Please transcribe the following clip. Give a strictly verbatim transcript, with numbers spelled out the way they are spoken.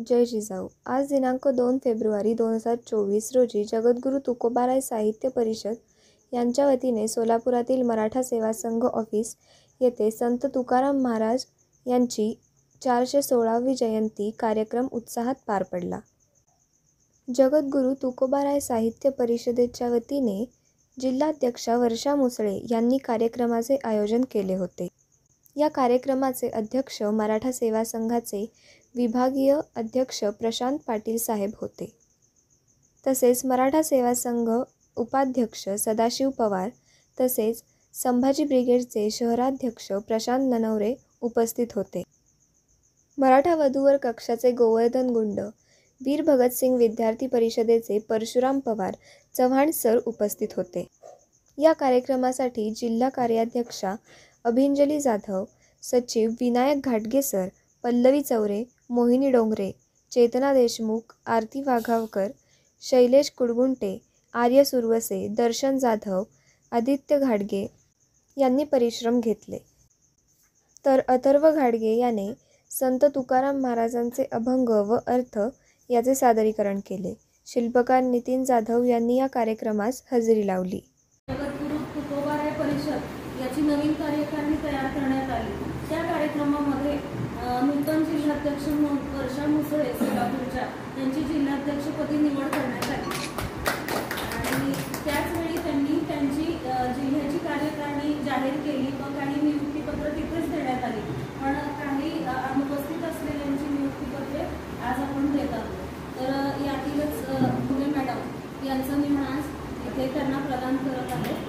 जय जिजाऊ। आज दिनांक दोन फेब्रुवारी दोन हजार चोवीस रोजी जगद्गुरू तुकोबाराय साहित्य परिषद यांच्या वतीने सोलापुरातील मराठा सेवा संघ ऑफिस येथे संत तुकाराम महाराज यांची चारशे सोळावी जयंती कार्यक्रम उत्साहात पार पडला। जगद्गुरू तुकोबाराय साहित्य परिषदेच्या वतीने जिल्हाध्यक्षा वर्षा मुसळे यांनी कार्यक्रमाचे आयोजन केले होते। या कार्यक्रमाचे अध्यक्ष मराठा सेवा संघाचे विभागीय अध्यक्ष प्रशांत पाटील साहेब होते। तसेच मराठा सेवा संघ उपाध्यक्ष सदाशिव पवार तसेच संभाजी ब्रिगेडचे शहराध्यक्ष प्रशांत ननवरे उपस्थित होते। मराठा वधूवर कक्षाचे गोवर्धन गुंड, वीर भगतसिंग विद्यार्थी परिषदेचे परशुराम पवार चव्हाण सर उपस्थित होते। या कार्यक्रमासाठी जिल्हा कार्याध्यक्षा अभिंजली जाधव, सचिव विनायक घाटगे सर, पल्लवी चौरे, मोहिनी डोंगरे, चेतना देशमुख, आरती वाघावकर, शैलेश कुडगुंटे, आर्य सुरवसे, दर्शन जाधव, आदित्य घाटगे यांनी परिश्रम घेतले। तर अथर्व घाटगे याने संत तुकाराम महाराजांचे अभंग व अर्थ याचे सादरीकरण केले। शिल्पकार नितीन जाधव यांनी या कार्यक्रमास हजेरी लावली। जगद्गुरू तुकोबाराय परिषद याची नवीन कार्यकारिणी तयार करण्यात आली। त्या कार्यक्रमामध्ये नूतन जिल्हाध्यक्ष वर्षा मुसळे सोलापूरच्या यांची जिल्हाध्यक्षपदी निवड करण्यात आली आणि त्याचवेळी त्यांनी त्यांची जिल्ह्याची कार्यकारिणी जाहीर केली व काही नियुक्तीपत्र तिथेच देण्यात आली। पण काही अनुपस्थित असलेल्यांची नियुक्तीपत्रे आज आपण देत आहोत। तर यातीलच मुले मॅडम यांचं मी आज इथे त्यांना प्रदान करत आहे।